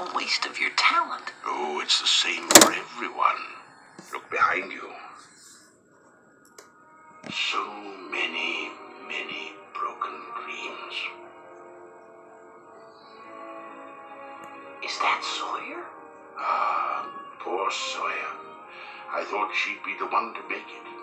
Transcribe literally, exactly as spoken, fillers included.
a waste of your talent. Oh, it's the same for everyone. Look behind you. So many, many broken dreams. Is that Sawyer? Ah, poor Sawyer. I thought she'd be the one to make it.